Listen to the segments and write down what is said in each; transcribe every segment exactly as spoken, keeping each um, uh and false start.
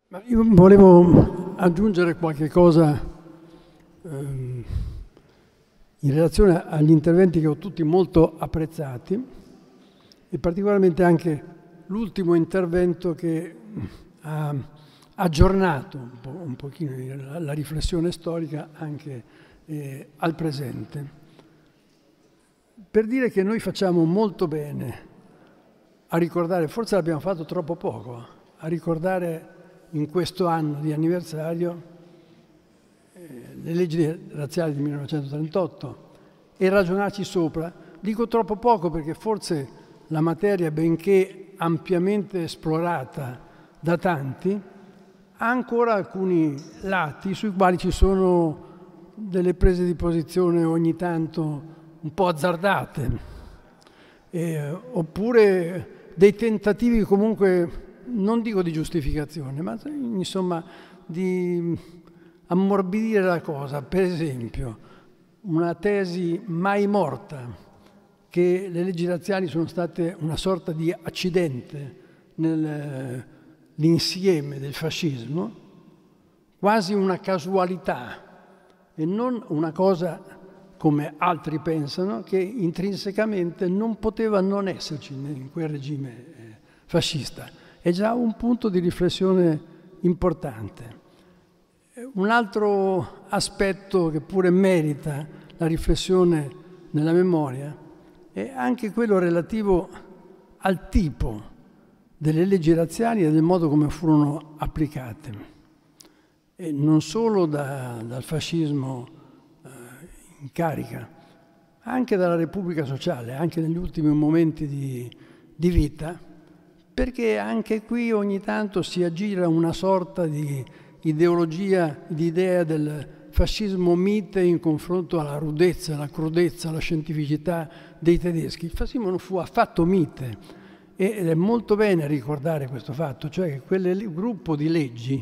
Ma io volevo aggiungere qualche cosa ehm, in relazione agli interventi che ho tutti molto apprezzati e particolarmente anche l'ultimo intervento che ha aggiornato un, po', un pochino la, la riflessione storica anche eh, al presente. Per dire che noi facciamo molto bene a ricordare, forse l'abbiamo fatto troppo poco, a ricordare in questo anno di anniversario eh, le leggi razziali del millenovecentotrentotto e ragionarci sopra. Dico troppo poco perché forse la materia, benché ampiamente esplorata da tanti, ha ancora alcuni lati sui quali ci sono delle prese di posizione ogni tanto un po' azzardate, eh, oppure dei tentativi comunque, non dico di giustificazione, ma insomma di ammorbidire la cosa. Per esempio, una tesi mai morta, che le leggi razziali sono state una sorta di accidente nell'insieme del fascismo, quasi una casualità e non una cosa, come altri pensano, che intrinsecamente non poteva non esserci in quel regime fascista. È già un punto di riflessione importante. Un altro aspetto che pure merita la riflessione nella memoria è anche quello relativo al tipo delle leggi razziali e del modo come furono applicate. E non solo da, dal fascismo eh, in carica, anche dalla Repubblica Sociale, anche negli ultimi momenti di, di vita, perché anche qui ogni tanto si aggira una sorta di ideologia, di idea del fascismo mite in confronto alla rudezza, alla crudezza, alla scientificità dei tedeschi. Il fascismo non fu affatto mite ed è molto bene ricordare questo fatto, cioè che quel gruppo di leggi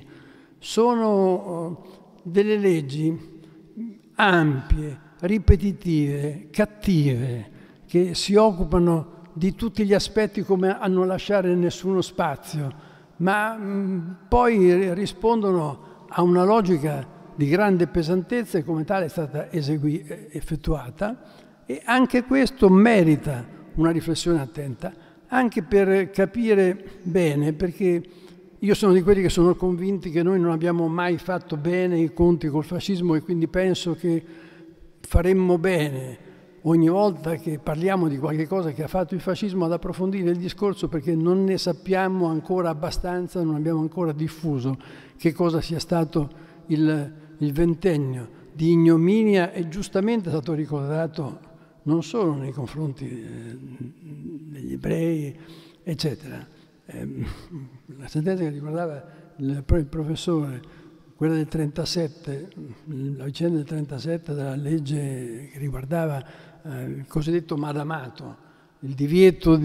sono delle leggi ampie, ripetitive, cattive, che si occupano di tutti gli aspetti come a non lasciare nessuno spazio, ma mh, poi rispondono a una logica di grande pesantezza e come tale è stata esegui- effettuata, e anche questo merita una riflessione attenta, anche per capire bene, perché io sono di quelli che sono convinti che noi non abbiamo mai fatto bene i conti col fascismo e quindi penso che faremmo bene ogni volta che parliamo di qualche cosa che ha fatto il fascismo ad approfondire il discorso, perché non ne sappiamo ancora abbastanza, non abbiamo ancora diffuso che cosa sia stato il, il ventennio di ignominia, e giustamente è stato ricordato non solo nei confronti eh, degli ebrei, eccetera. Eh, la sentenza che ricordava il, il professore, quella del trentasette, la vicenda del trentasette della legge che riguardava il cosiddetto madamato, il divieto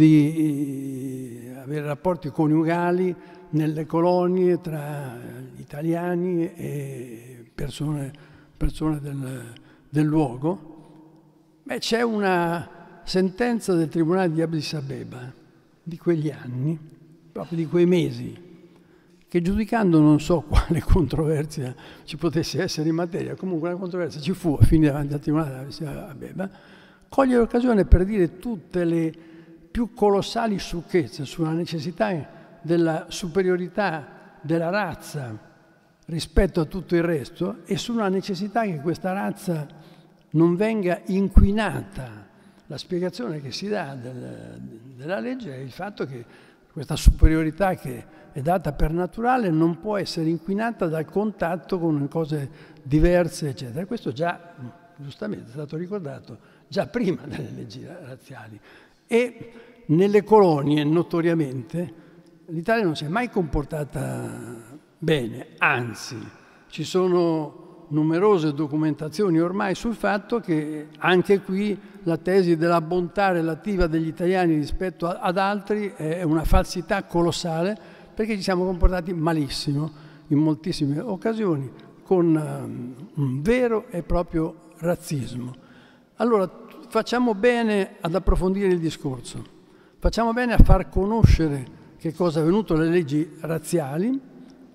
di avere rapporti coniugali nelle colonie tra gli italiani e persone, persone del, del luogo. Beh, c'è una sentenza del Tribunale di Addis Abeba di quegli anni, proprio di quei mesi, che giudicando non so quale controversia ci potesse essere in materia, comunque una controversia ci fu a fine davanti al Tribunale di Addis Abeba, coglie l'occasione per dire tutte le più colossali sciocchezze sulla necessità della superiorità della razza rispetto a tutto il resto e sulla necessità che questa razza non venga inquinata. La spiegazione che si dà del, della legge è il fatto che questa superiorità che è data per naturale non può essere inquinata dal contatto con cose diverse, eccetera. Questo già, giustamente, è stato ricordato già prima delle leggi razziali. E nelle colonie, notoriamente, l'Italia non si è mai comportata bene, anzi, ci sono numerose documentazioni ormai sul fatto che anche qui la tesi della bontà relativa degli italiani rispetto ad altri è una falsità colossale, perché ci siamo comportati malissimo in moltissime occasioni, con un vero e proprio razzismo. Allora, facciamo bene ad approfondire il discorso, facciamo bene a far conoscere che cosa è avvenuto alle leggi razziali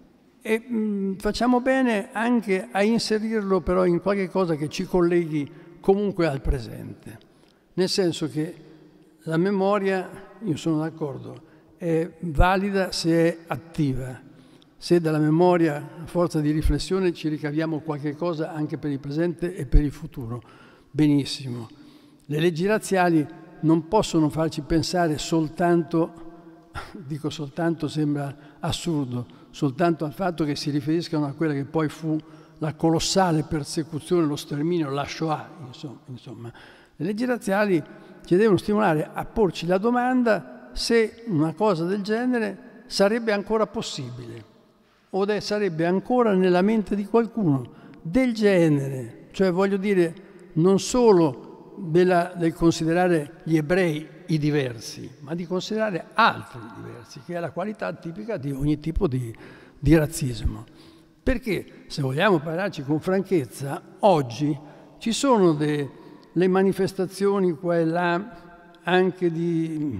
E mh, facciamo bene anche a inserirlo però in qualche cosa che ci colleghi comunque al presente. Nel senso che la memoria, io sono d'accordo, è valida se è attiva. Se dalla memoria, a forza di riflessione, ci ricaviamo qualche cosa anche per il presente e per il futuro. Benissimo. Le leggi razziali non possono farci pensare soltanto, dico soltanto sembra assurdo, soltanto al fatto che si riferiscano a quella che poi fu la colossale persecuzione, lo sterminio, la Shoah, insomma. Le leggi razziali ci devono stimolare a porci la domanda se una cosa del genere sarebbe ancora possibile o sarebbe ancora nella mente di qualcuno del genere, cioè voglio dire non solo della, del considerare gli ebrei i diversi, ma di considerare altri diversi, che è la qualità tipica di ogni tipo di, di razzismo. Perché, se vogliamo parlarci con franchezza, oggi ci sono delle manifestazioni qua e là anche di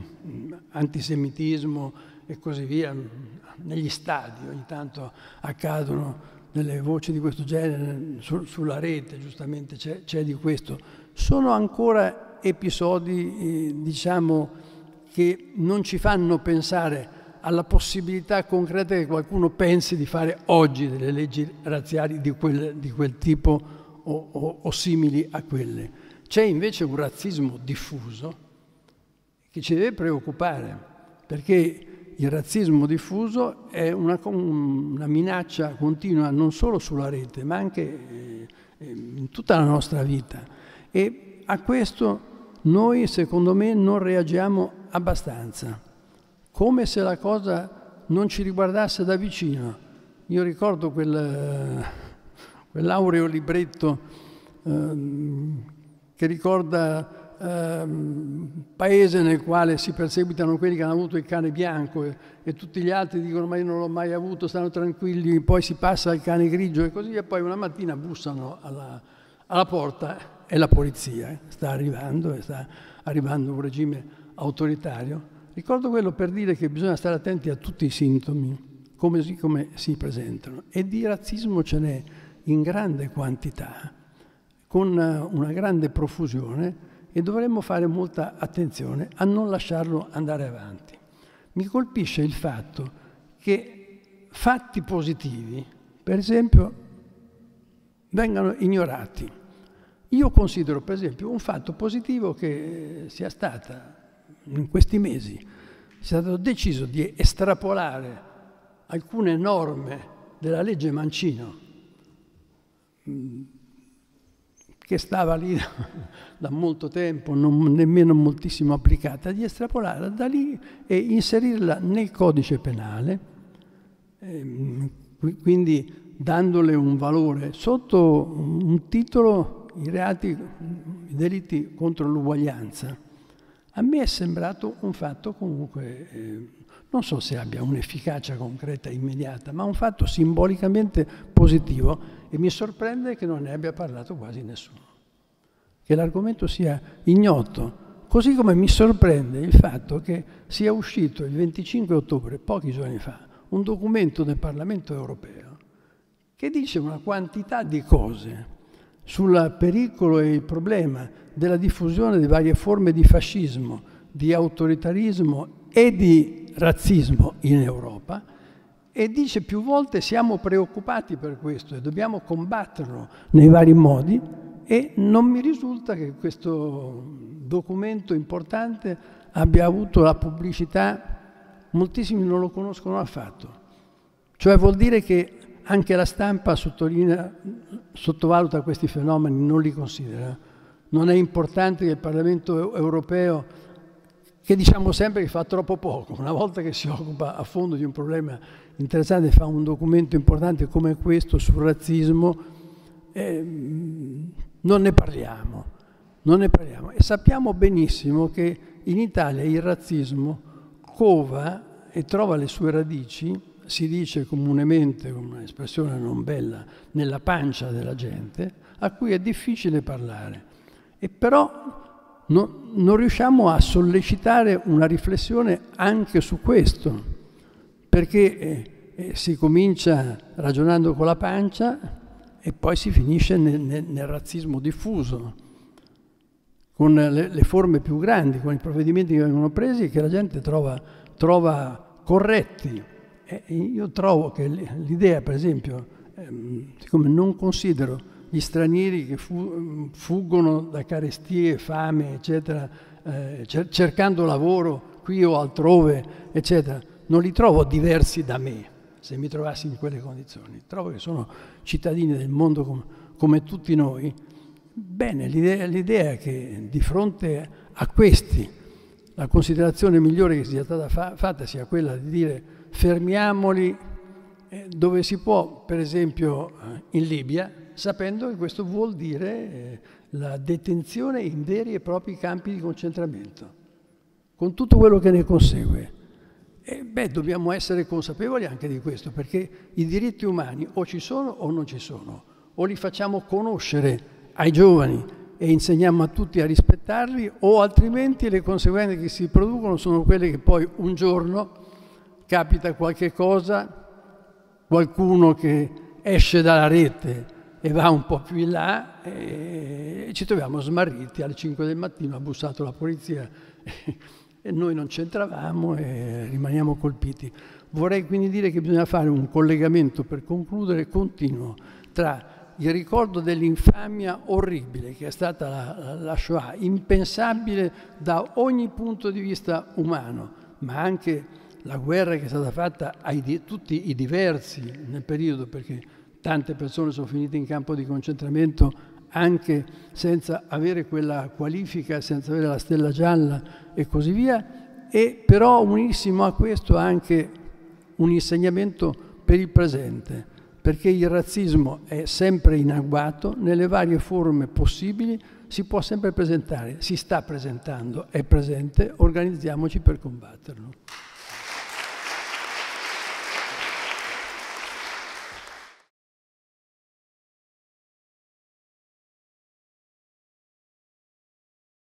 antisemitismo e così via, negli stadi ogni tanto accadono delle voci di questo genere, su, sulla rete giustamente c'è, c'è di questo. Sono ancora episodi, eh, diciamo, che non ci fanno pensare alla possibilità concreta che qualcuno pensi di fare oggi delle leggi razziali di quel, di quel tipo o, o, o simili a quelle. C'è invece un razzismo diffuso che ci deve preoccupare, perché il razzismo diffuso è una, una minaccia continua non solo sulla rete, ma anche eh, in tutta la nostra vita. E a questo noi, secondo me, non reagiamo abbastanza, come se la cosa non ci riguardasse da vicino. Io ricordo quel, quell'aureo libretto eh, che ricorda un eh, paese nel quale si perseguitano quelli che hanno avuto il cane bianco e, e tutti gli altri dicono ma io non l'ho mai avuto, stanno tranquilli, poi si passa al cane grigio e così, e poi una mattina bussano alla, alla porta e la polizia eh, sta arrivando e sta arrivando un regime autoritario. Ricordo quello per dire che bisogna stare attenti a tutti i sintomi, come, come si presentano, e di razzismo ce n'è in grande quantità, con una grande profusione, e dovremmo fare molta attenzione a non lasciarlo andare avanti. Mi colpisce il fatto che fatti positivi, per esempio, vengano ignorati. Io considero, per esempio, un fatto positivo che sia stata, in questi mesi, sia stato deciso di estrapolare alcune norme della legge Mancino, che stava lì da molto tempo, non nemmeno moltissimo applicata, di estrapolarla da lì e inserirla nel codice penale, eh, quindi dandole un valore sotto un titolo, i reati, i delitti contro l'uguaglianza. A me è sembrato un fatto comunque, eh, non so se abbia un'efficacia concreta immediata, ma un fatto simbolicamente positivo, e mi sorprende che non ne abbia parlato quasi nessuno, che l'argomento sia ignoto, così come mi sorprende il fatto che sia uscito il venticinque ottobre, pochi giorni fa, un documento del Parlamento europeo che dice una quantità di cose sul pericolo e il problema della diffusione di varie forme di fascismo, di autoritarismo e di razzismo in Europa, e dice più volte siamo preoccupati per questo e dobbiamo combatterlo nei vari modi, e non mi risulta che questo documento importante abbia avuto la pubblicità, moltissimi non lo conoscono affatto. Cioè vuol dire che anche la stampa sottolinea, sottovaluta questi fenomeni, non li considera. Non è importante che il Parlamento europeo, che diciamo sempre che fa troppo poco, una volta che si occupa a fondo di un problema interessante, fa un documento importante come questo sul razzismo, eh, non ne parliamo, non ne parliamo. E sappiamo benissimo che in Italia il razzismo cova e trova le sue radici, si dice comunemente, con un'espressione non bella, nella pancia della gente, a cui è difficile parlare. E però no, non riusciamo a sollecitare una riflessione anche su questo, perché eh, si comincia ragionando con la pancia e poi si finisce nel, nel, nel razzismo diffuso, con le, le forme più grandi, con i provvedimenti che vengono presi che la gente trova, trova corretti. E io trovo che l'idea, per esempio, ehm, siccome non considero gli stranieri che fu, fuggono da carestie, fame, eccetera, eh, cer- cercando lavoro qui o altrove, eccetera, non li trovo diversi da me, se mi trovassi in quelle condizioni. Trovo che sono cittadini del mondo com- come tutti noi. Bene, l'idea, l'idea è che di fronte a questi la considerazione migliore che sia stata fa- fatta sia quella di dire fermiamoli eh, dove si può, per esempio eh, in Libia, sapendo che questo vuol dire eh, la detenzione in veri e propri campi di concentramento, con tutto quello che ne consegue. E beh, dobbiamo essere consapevoli anche di questo, perché i diritti umani o ci sono o non ci sono, o li facciamo conoscere ai giovani e insegniamo a tutti a rispettarli, o altrimenti le conseguenze che si producono sono quelle che poi un giorno capita qualche cosa, qualcuno che esce dalla rete e va un po' più in là e ci troviamo smarriti alle cinque del mattino, ha bussato la polizia e noi non c'entravamo e rimaniamo colpiti. Vorrei quindi dire che bisogna fare un collegamento, per concludere, continuo tra il ricordo dell'infamia orribile che è stata la, la Shoah, impensabile da ogni punto di vista umano, ma anche la guerra che è stata fatta a tutti i diversi nel periodo, perché tante persone sono finite in campo di concentramento anche senza avere quella qualifica, senza avere la stella gialla e così via, e però unissimo a questo anche un insegnamento per il presente, perché il razzismo è sempre in agguato, nelle varie forme possibili, si può sempre presentare, si sta presentando, è presente, organizziamoci per combatterlo.